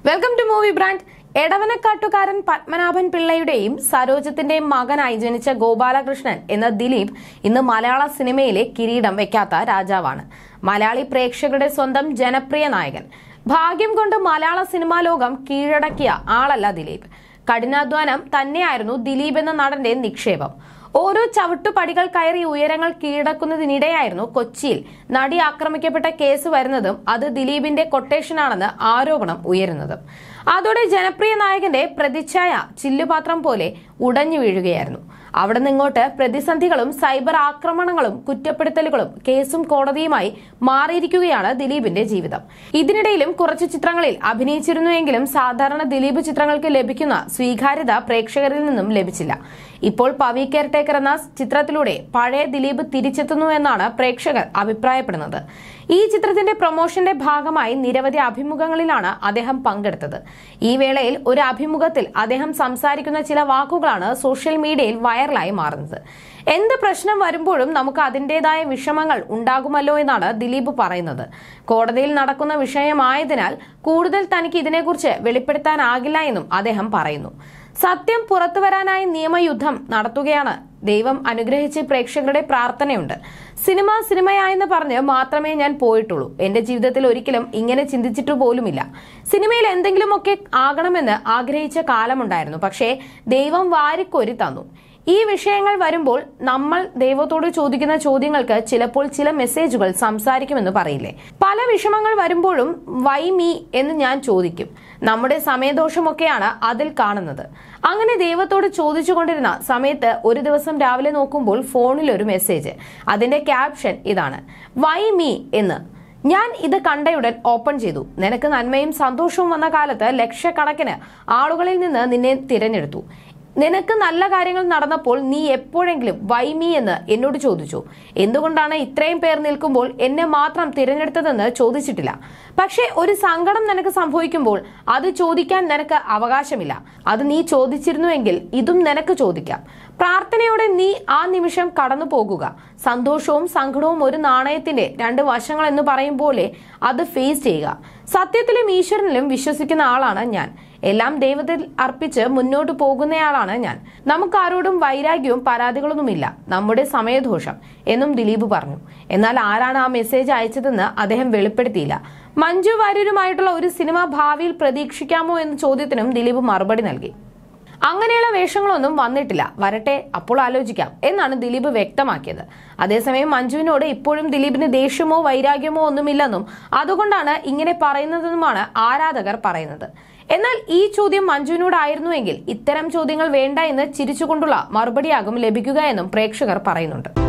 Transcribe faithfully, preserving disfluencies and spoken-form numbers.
Welcome to movie brand. എടവനക്കാട്ടുകാരൻ പത്മനാഭൻ പിള്ളയുടെയും സരോജത്തിന്റെയും മകനായി ജനിച്ച ഗോപാലകൃഷ്ണൻ എന്ന ദിലീപ് ഇന്ന് മലയാള സിനിമയിലെ കിരീടം വെക്കാത്ത രാജാവാണ്. മലയാളി പ്രേക്ഷകരുടെ സ്വന്തം ജനപ്രിയ നായകൻ. ഭാഗ്യം കൊണ്ട് മലയാള സിനിമാ ലോകം കീഴടക്കിയ ആളല്ല ദിലീപ്. കഠിനാധ്വാനം തന്നെയായിരുന്നു ദിലീപ് എന്ന നടന്റെ നിക്ഷേപം. ഓരോ ചവിട്ടുപടികൾ കയറി ഉയരങ്ങൾ കീഴടക്കുന്നതിനിടെയായിരുന്നു കൊച്ചിയിൽ നടി ആക്രമിക്കപ്പെട്ട കേസ് വരുന്നതും അത് ദിലീപിന്റെ കൊട്ടേഷനാണെന്ന് ആരോപണം ഉയരുന്നതും. അതോടെ ജനപ്രിയ നായകന്റെ പ്രതിച്ഛായ ചില്ലുപാത്രം പോലെ ഉടഞ്ഞു വീഴുകയായിരുന്നു. അവിടെ നിന്നിങ്ങോട്ട് പ്രതിസന്ധികളും സൈബർ ആക്രമണങ്ങളും കുറ്റപ്പെടുത്തലുകളും കേസും കോടതിയുമായി മാറിയിരിക്കുകയാണ് ദിലീപിന്റെ ജീവിതം. ഇതിനിടയിലും കുറച്ചു ചിത്രങ്ങളിൽ അഭിനയിച്ചിരുന്നുവെങ്കിലും സാധാരണ ദിലീപ് ചിത്രങ്ങൾക്ക് ലഭിക്കുന്ന സ്വീകാര്യത പ്രേക്ഷകരിൽ നിന്നും ലഭിച്ചില്ല. ഇപ്പോൾ പവി കെയർടേക്കർ എന്ന ചിത്രത്തിലൂടെ പഴയ ദിലീപ് തിരിച്ചെത്തുന്നു എന്നാണ് പ്രേക്ഷകർ അഭിപ്രായപ്പെടുന്നത്. ഈ ചിത്രത്തിന്റെ പ്രൊമോഷന്റെ ഭാഗമായി നിരവധി അഭിമുഖങ്ങളിലാണ് അദ്ദേഹം പങ്കെടുത്തത്. ഈ വേളയിൽ ഒരു അഭിമുഖത്തിൽ അദ്ദേഹം സംസാരിക്കുന്ന ചില വാക്കുകളാണ് സോഷ്യൽ മീഡിയയിൽ വൈറലായി മാറുന്നത്. എന്ത് പ്രശ്നം വരുമ്പോഴും നമുക്ക് അതിന്റേതായ വിഷമങ്ങൾ ഉണ്ടാകുമല്ലോ എന്നാണ് ദിലീപ് പറയുന്നത്. കോടതിയിൽ നടക്കുന്ന വിഷയമായതിനാൽ കൂടുതൽ തനിക്ക് ഇതിനെക്കുറിച്ച് വെളിപ്പെടുത്താനാകില്ല എന്നും അദ്ദേഹം പറയുന്നു. സത്യം പുറത്തുവരാനായി നിയമയുദ്ധം നടത്തുകയാണ്. ദൈവം അനുഗ്രഹിച്ച് പ്രേക്ഷകരുടെ പ്രാർത്ഥനയുണ്ട്. സിനിമ സിനിമയായെന്ന് പറഞ്ഞ് മാത്രമേ ഞാൻ പോയിട്ടുള്ളൂ. എന്റെ ജീവിതത്തിൽ ഒരിക്കലും ഇങ്ങനെ ചിന്തിച്ചിട്ടു പോലുമില്ല. സിനിമയിൽ എന്തെങ്കിലുമൊക്കെ ആകണമെന്ന് ആഗ്രഹിച്ച കാലമുണ്ടായിരുന്നു. പക്ഷേ ദൈവം വാരിക്കോരി തന്നു. ഈ വിഷയങ്ങൾ വരുമ്പോൾ നമ്മൾ ദൈവത്തോട് ചോദിക്കുന്ന ചോദ്യങ്ങൾക്ക് ചിലപ്പോൾ ചില മെസ്സേജുകൾ സംസാരിക്കുമെന്ന് പറയില്ലേ. പല വിഷമങ്ങൾ വരുമ്പോഴും വൈ മീ എന്ന് ഞാൻ ചോദിക്കും. നമ്മുടെ സമയദോഷമൊക്കെയാണ് അതിൽ കാണുന്നത്. അങ്ങനെ ദൈവത്തോട് ചോദിച്ചുകൊണ്ടിരുന്ന സമയത്ത് ഒരു ദിവസം രാവിലെ നോക്കുമ്പോൾ ഫോണിൽ ഒരു മെസ്സേജ്. അതിന്റെ ക്യാപ്ഷൻ ഇതാണ്: വൈ മീ എന്ന്. ഞാൻ ഇത് കണ്ടയുടൻ ഓപ്പൺ ചെയ്തു. നിനക്ക് നന്മയും സന്തോഷവും വന്ന കാലത്ത് ലക്ഷക്കണക്കിന് ആളുകളിൽ നിന്ന് നിന്നെ തിരഞ്ഞെടുത്തു. നിനക്ക് നല്ല കാര്യങ്ങൾ നടന്നപ്പോൾ നീ എപ്പോഴെങ്കിലും വൈ മീ എന്ന് എന്നോട് ചോദിച്ചു? എന്തുകൊണ്ടാണ് ഇത്രയും പേർ നിൽക്കുമ്പോൾ എന്നെ മാത്രം തിരഞ്ഞെടുത്തതെന്ന് ചോദിച്ചിട്ടില്ല. പക്ഷേ ഒരു സങ്കടം നിനക്ക് സംഭവിക്കുമ്പോൾ അത് ചോദിക്കാൻ നിനക്ക് അവകാശമില്ല. അത് നീ ചോദിച്ചിരുന്നുവെങ്കിൽ ഇതും നിനക്ക് ചോദിക്കാം. പ്രാർത്ഥനയോടെ നീ ആ നിമിഷം കടന്നു പോകുക. സന്തോഷവും സങ്കടവും ഒരു നാണയത്തിന്റെ രണ്ട് വശങ്ങൾ എന്ന് പറയും പോലെ അത് ഫേസ് ചെയ്യുക. സത്യത്തിലും ഈശ്വരനിലും വിശ്വസിക്കുന്ന ആളാണ് ഞാൻ. എല്ലാം ദൈവത്തിൽ അർപ്പിച്ച് മുന്നോട്ട് പോകുന്നയാളാണ് ഞാൻ. നമുക്കാരോടും വൈരാഗ്യവും പരാതികളൊന്നുമില്ല. നമ്മുടെ സമയദോഷം എന്നും ദിലീപ് പറഞ്ഞു. എന്നാൽ ആരാണ് ആ മെസ്സേജ് അയച്ചതെന്ന് അദ്ദേഹം വെളിപ്പെടുത്തിയില്ല. മഞ്ജു വാര്യരുമായിട്ടുള്ള ഒരു സിനിമ ഭാവിയിൽ പ്രതീക്ഷിക്കാമോ എന്ന ചോദ്യത്തിനും ദിലീപ് മറുപടി നൽകി. അങ്ങനെയുള്ള വേഷങ്ങളൊന്നും വന്നിട്ടില്ല, വരട്ടെ, അപ്പോൾ ആലോചിക്കാം എന്നാണ് ദിലീപ് വ്യക്തമാക്കിയത്. അതേസമയം മഞ്ജുവിനോട് ഇപ്പോഴും ദിലീപിന് ദേഷ്യമോ വൈരാഗ്യമോ ഒന്നുമില്ലെന്നും അതുകൊണ്ടാണ് ഇങ്ങനെ പറയുന്നതെന്നുമാണ് ആരാധകർ പറയുന്നത്. എന്നാൽ ഈ ചോദ്യം മഞ്ജുവിനോടായിരുന്നുവെങ്കിൽ ഇത്തരം ചോദ്യങ്ങൾ വേണ്ട എന്ന് ചിരിച്ചുകൊണ്ടുള്ള മറുപടിയാകും ലഭിക്കുക എന്നും പ്രേക്ഷകർ പറയുന്നുണ്ട്.